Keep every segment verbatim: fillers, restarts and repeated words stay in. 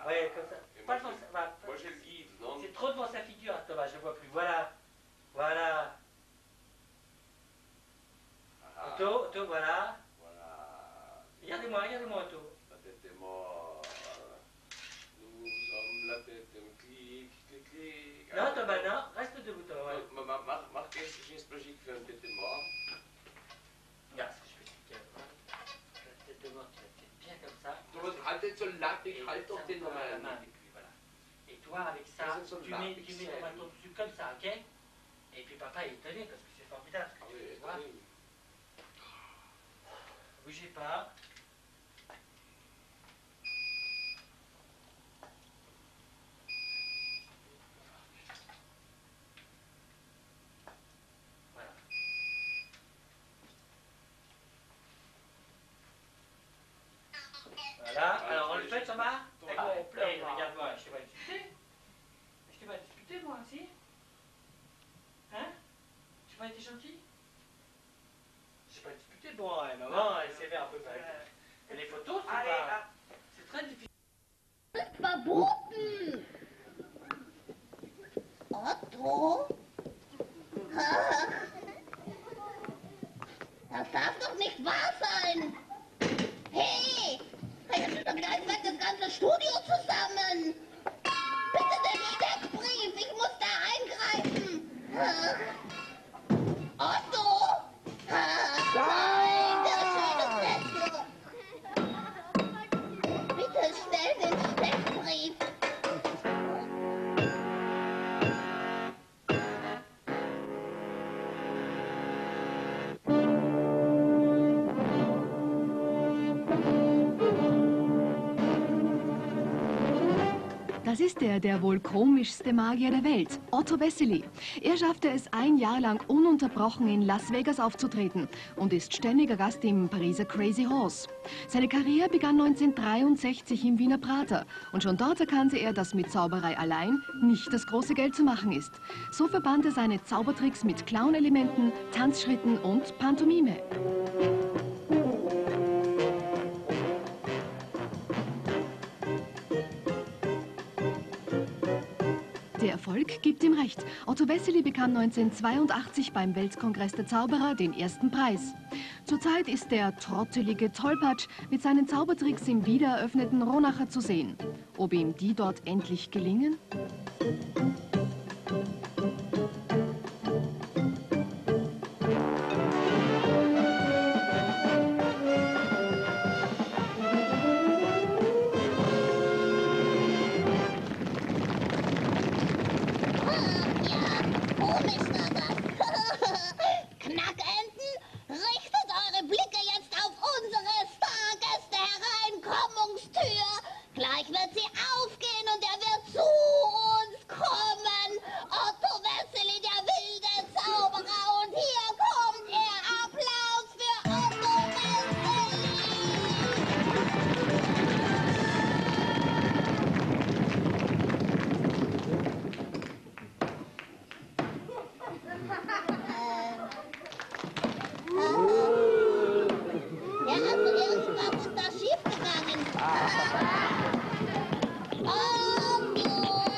Ouais, comme ça. Et Pas moi, devant je- sa- va- Moi, j'ai le guide, non? C'est trop devant sa figure, Thomas, je ne vois plus. Voilà. Voilà. Ah, Otto, Otto, voilà. voilà. Regardez-moi, regardez-moi, Otto. La tête est morte. Nous sommes la tête, clic, clic, clic. Non, Thomas, non. Reste debout, Thomas. Ouais. Ma- ma- ma- Marquez ce geste logique fait une tête est morte. Regarde ce que je vais expliquer. La tête de mort, tu la tiens bien comme ça. Du musst haltet so lattig, Et halt doch ça, den voilà, la main, normalen. et puis voilà. Et toi, avec ça, Ça, c'est son tu bas, mets, puis tu mets c'est- ton bâton dessus comme ça, ok? Et puis papa est étonné parce que c'est formidable ce que Ah tu oui, fais, tu vois. attendez. Bougez pas. Voilà. Voilà, alors on le fait, Thomas? Thomas, Eh, on pleure, eh, là. regarde-moi, je t'ai pas disputé. Je t'ai pas disputé, moi aussi. Hein? J'ai pas été gentil? J'ai pas disputé, bon, hein, maman, elle s'énerve un peu. Et les photos, c'est pas... C'est très difficile. Verboten! Otto? Ach, das darf doch nicht wahr sein! Hey! Jetzt doch gleich weg das ganze Studio zusammen! Bitte den Steckbrief, ich muss da eingreifen! Ach. Otto! Ach, nein, der schöne Zettel! Bitte stell den Steckbrief! Das ist er, der wohl komischste Magier der Welt, Otto Wessely. Er schaffte es ein Jahr lang ununterbrochen in Las Vegas aufzutreten und ist ständiger Gast im Pariser Crazy Horse. Seine Karriere begann neunzehnhundertdreiundsechzig im Wiener Prater und schon dort erkannte er, dass mit Zauberei allein nicht das große Geld zu machen ist. So verband er seine Zaubertricks mit Clown-Elementen, Tanzschritten und Pantomime. Der Erfolg gibt ihm recht. Otto Wessely bekam neunzehnhundertzweiundachtzig beim Weltkongress der Zauberer den ersten Preis. Zurzeit ist der trottelige Tollpatsch mit seinen Zaubertricks im wiedereröffneten Ronacher zu sehen. Ob ihm die dort endlich gelingen? Knackenten, richtet eure Blicke jetzt auf unsere Stargäste Hereinkommungstür. Gleich wird sie aufgehen und er wird zu uns kommen. Otto Wessely, der wilde Zauberer. Und hier kommt er. Applaus für Otto Wessely. Ja, also irgendwas ist da schiefgegangen. Otto!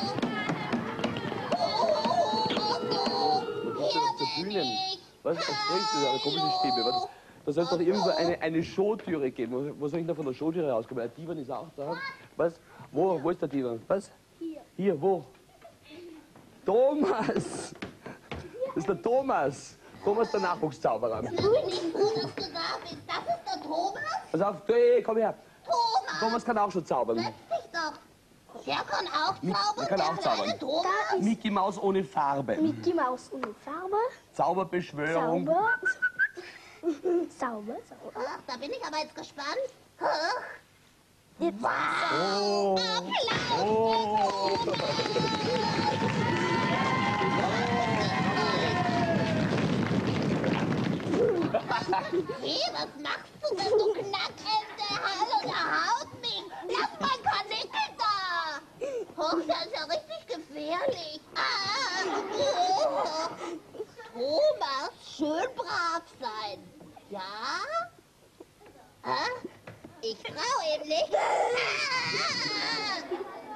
Oh, Otto! Hier bin ich! Was, was sprichst du da? Eine komische Stimme. Was, da soll es doch irgendwo eine, eine Showtüre geben. Wo, wo soll ich da von der Showtüre rauskommen? Der Divan ist auch da. Was? Wo? Wo ist der Divan? Was? Hier. Hier, wo? Thomas! Das ist der Thomas! Thomas, der Nachwuchszauberer. Sei nicht froh, dass du da bist. Das ist der Thomas? Pass auf, hey, komm her. Thomas! Thomas kann auch schon zaubern. Setz dich doch. Der kann auch Mi- zaubern, der kann der auch zaubern. kleine Thomas. Mickey Maus ohne Farbe. Mickey Maus ohne Farbe. Zauberbeschwörung. Sauber. Sauber, sauber. Ach, da bin ich aber jetzt gespannt. Ach. Jetzt Oh. Applaus! Oh. Hey, was machst du denn, du Knackente? Hallo, der haut mich. Lass mein Karnickel da. Oh, das ist ja richtig gefährlich. Ah, oh. Thomas, schön brav sein. Ja? Ah, ich trau ihm nicht. Ah.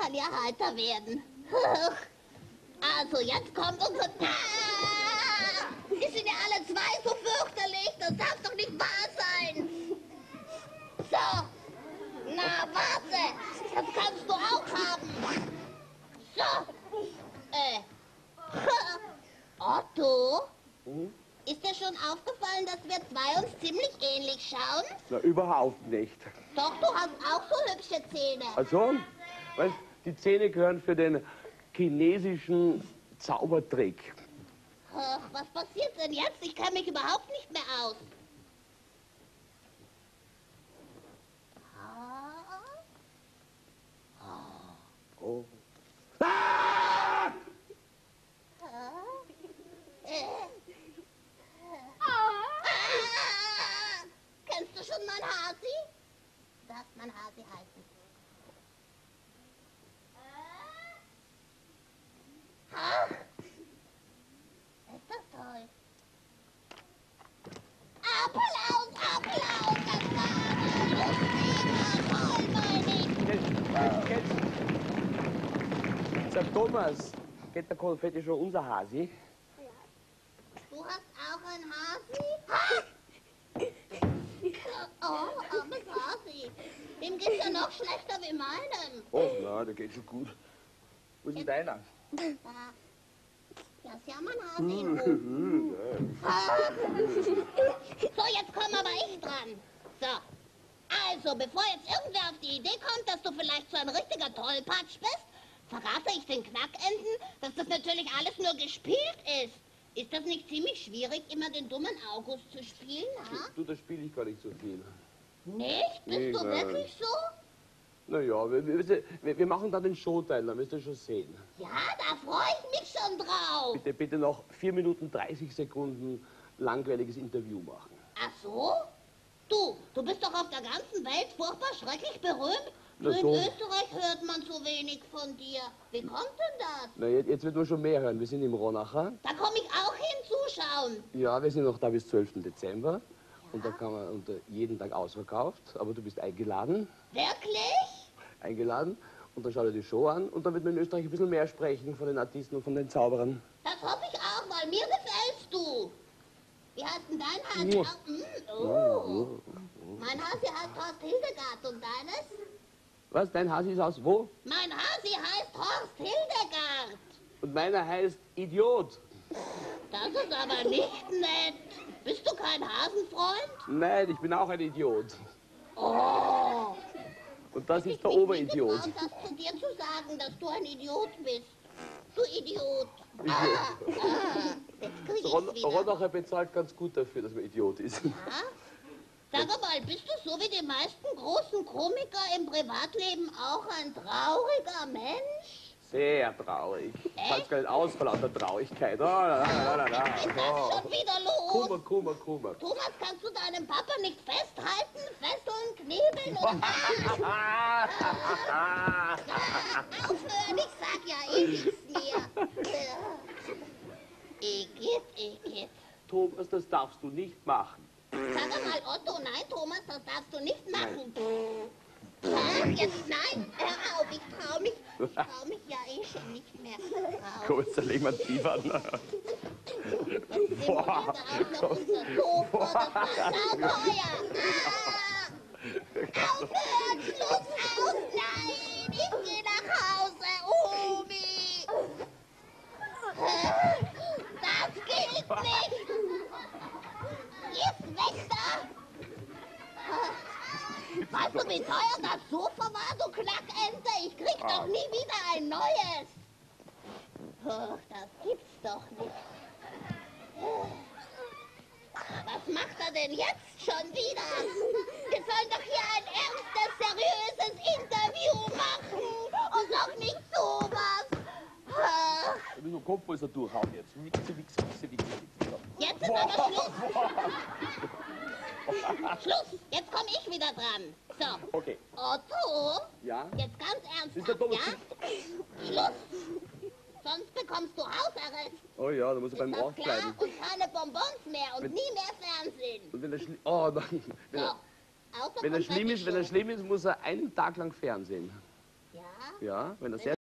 kann ja heiter werden. Also, jetzt kommt unser... Ah! Die sind ja alle zwei so fürchterlich. Das darf doch nicht wahr sein. So. Na, warte. Das kannst du auch haben. So. Äh. Otto? Hm? Ist dir schon aufgefallen, dass wir zwei uns ziemlich ähnlich schauen? Na, überhaupt nicht. Doch, du hast auch so hübsche Zähne. Also, weißt, die Zähne gehören für den chinesischen Zaubertrick. Ach, was passiert denn jetzt? Ich kann mich überhaupt nicht mehr aus. Oh. Ah! Ah! Kennst du schon mein Hasi? Du darfst mein Hasi heißen. Ah! Ist das toll. Applaus, Applaus, das war toll, meine ich. Jetzt, jetzt. Sag Thomas, geht der Konfetti schon unser Hasi? Du hast auch ein Hasi? Oh, armes Hasi. Dem geht's ja noch schlechter wie meinem. Oh, na, der geht schon gut. Wo ist denn deiner? Da. Ja, ist ja mein Hasi in Rom. So, jetzt komme aber ich dran. So. Also, bevor jetzt irgendwer auf die Idee kommt, dass du vielleicht so ein richtiger Tollpatsch bist, verrate ich den Knackenten, dass das natürlich alles nur gespielt ist. Ist das nicht ziemlich schwierig, immer den dummen August zu spielen, ha? Du, da spiele ich gar nicht so viel. Nicht? Bist Nee, du nein. wirklich so? Naja, wir, wir, wir machen dann den Showteil, dann wirst du schon sehen. Ja, da freue ich mich schon drauf. Bitte, bitte noch vier Minuten dreißig Sekunden langweiliges Interview machen. Ach so? Du, du bist doch auf der ganzen Welt furchtbar schrecklich berühmt. Na Nur in so. Österreich hört man so wenig von dir. Wie kommt denn das? Na, jetzt, jetzt wird man schon mehr hören. Wir sind im Ronacher. Da komme ich auch hin zuschauen. Ja, wir sind noch da bis zwölften Dezember. Und da kann man unter jeden Tag ausverkauft. Aber du bist eingeladen. Wirklich? Eingeladen. Und dann schau dir die Show an. Und dann wird man in Österreich ein bisschen mehr sprechen von den Artisten und von den Zauberern. Das hoffe ich auch, weil mir gefällst du. Wie heißt denn dein Hasi? Mua. Auch, mm, oh. Mein Hasi heißt Horst Hildegard und deines? Was? Dein Hasi ist aus wo? Mein Hasi heißt Horst Hildegard. Und meiner heißt Idiot. Das ist aber nicht nett. Bist du kein Hasenfreund? Nein, ich bin auch ein Idiot. Oh. Und das ist Ich der bin Oberidiot. nicht getraut, das zu dir zu sagen, dass du ein Idiot bist. Du Idiot. Ah, ah, jetzt krieg ich's Ron wieder. Ronacher bezahlt ganz gut dafür, dass man Idiot ist. Ja? Sag mal, bist du so wie die meisten großen Komiker im Privatleben auch ein trauriger Mensch? Sehr traurig. Ich halte gar nicht aus vor lauter Traurigkeit. Oh, la, la, la, la, Was ist la. Oh. das schon wieder los? Kummer, Kummer, Kummer. Thomas, kannst du deinem Papa nicht festhalten, fesseln, knebeln oder was? Aufhören, ich sag ja eh nichts mehr. Igitt, Igitt. Thomas, das darfst du nicht machen. Sag mal, Otto, nein, Thomas, das darfst du nicht machen. Nein. Jetzt nein, hör auf, ich trau mich, ich trau mich ja eh schon nicht mehr. Komm, jetzt legen wir tief an. Jetzt simuliert er auch noch unser Sofa, das war sauteuer. Ah! Aufhören, Schluss aus, nein, ich geh nach Hause, Omi. Das geht nicht. Jetzt weg da. Weißt du, wie teuer das Sofa war, du Knackente? Ich krieg doch nie wieder ein neues. Oh, das gibt's doch nicht. Was macht er denn jetzt schon wieder? Wir sollen doch hier ein ernstes, seriöses Interview machen und doch nicht sowas. Ah, Wenn du Kopf ist er durchhauen jetzt. Wichse, wichse, wichse, wichse, wichse. jetzt ist aber Schluss. Schluss, jetzt komme ich wieder dran. So, Okay. Otto, Ja? jetzt ganz Ist der ernsthaft, Thomas ja? Schluss. Sonst bekommst du Hausarrest. Oh ja, da muss er Ist beim das Ort klar? bleiben. Und keine Bonbons mehr und Wenn- nie mehr Fernsehen. Und wenn er schli oh nein. Wenn So, er, außer wenn er schlimm ist, wenn er Konfetti-Show. schlimm ist, muss er einen Tag lang Fernsehen. Ja? Ja, wenn er sehr